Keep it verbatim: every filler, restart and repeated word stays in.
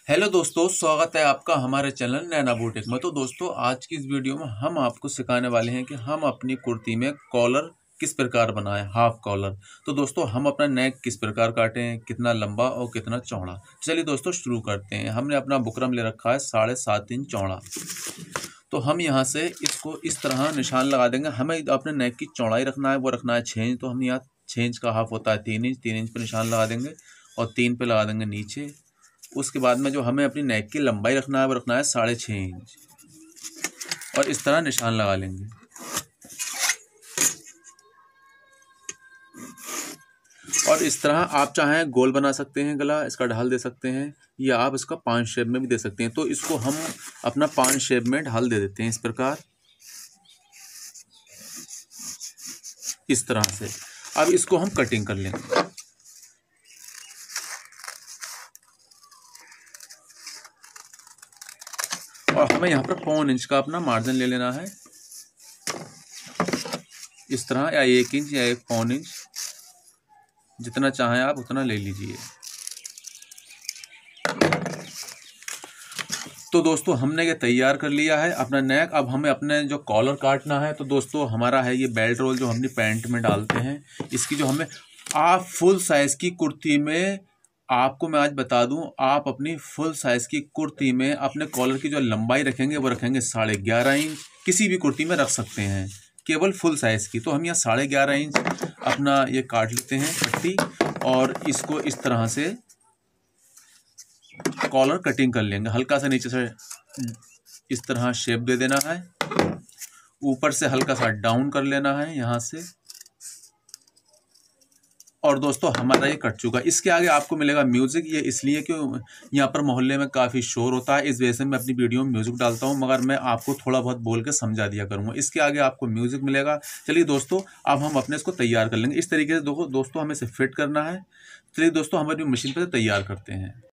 Hello दोस्तों, स्वागत है आपका हमारे चैनल नैना बुटीक में। तो दोस्तों, आज की इस वीडियो में हम आपको सिखाने वाले हैं कि हम अपनी कुर्ती में कॉलर किस प्रकार बनाएं, हाफ कॉलर। तो दोस्तों, हम अपना नेक किस प्रकार काटें, कितना लंबा और कितना चौड़ा। चलिए दोस्तों, शुरू करते हैं। हमने अपना बुकरम ले रखा है साढ़े सात इंच चौड़ा। तो हम यहाँ से इसको इस तरह निशान लगा देंगे। हमें अपने नेक की चौड़ाई रखना है, वो रखना है छः इंच। तो हम यहाँ छः इंच का हाफ होता है तीन इंच, तीन इंच पर निशान लगा देंगे और तीन पे लगा देंगे नीचे। उसके बाद में जो हमें अपनी नेक की लंबाई रखना है वो रखना है साढ़े छः इंच और इस तरह निशान लगा लेंगे। और इस तरह आप चाहें गोल बना सकते हैं, गला इसका ढाल दे सकते हैं, या आप इसका पान शेप में भी दे सकते हैं। तो इसको हम अपना पान शेप में ढाल दे देते हैं इस प्रकार, इस तरह से। अब इसको हम कटिंग कर लेंगे। और हमें यहाँ पर पौन इंच का अपना मार्जिन ले लेना है, इस तरह, या एक इंच या एक पौन इंच, जितना चाहें आप उतना ले लीजिए। तो दोस्तों, हमने ये तैयार कर लिया है अपना नेक। अब हमें अपने जो कॉलर काटना है। तो दोस्तों, हमारा है ये बेल्ट रोल जो हमने पैंट में डालते हैं। इसकी जो हमें आप फुल साइज़ की कुर्ती में, आपको मैं आज बता दूं, आप अपनी फुल साइज़ की कुर्ती में अपने कॉलर की जो लंबाई रखेंगे वो रखेंगे साढ़े ग्यारह इंच। किसी भी कुर्ती में रख सकते हैं, केवल फुल साइज़ की। तो हम यहाँ साढ़े ग्यारह इंच अपना ये काट लेते हैं पट्टी, और इसको इस तरह से कॉलर कटिंग कर लेंगे। हल्का सा नीचे से इस तरह शेप दे देना है, ऊपर से हल्का सा डाउन कर लेना है यहाँ से। और दोस्तों, हमारा ये कट चुका। इसके आगे आपको मिलेगा म्यूज़िक। ये इसलिए कि यहाँ पर मोहल्ले में काफ़ी शोर होता है, इस वजह से मैं अपनी वीडियो में म्यूज़िक डालता हूँ, मगर मैं आपको थोड़ा बहुत बोल के समझा दिया करूँगा। इसके आगे आपको म्यूज़िक मिलेगा। चलिए दोस्तों, अब हम अपने इसको तैयार कर लेंगे। इस तरीके से दोस्तों दोस्तों हमें इसे फिट करना है। चलिए दोस्तों, हम अपनी मशीन पर तैयार करते हैं।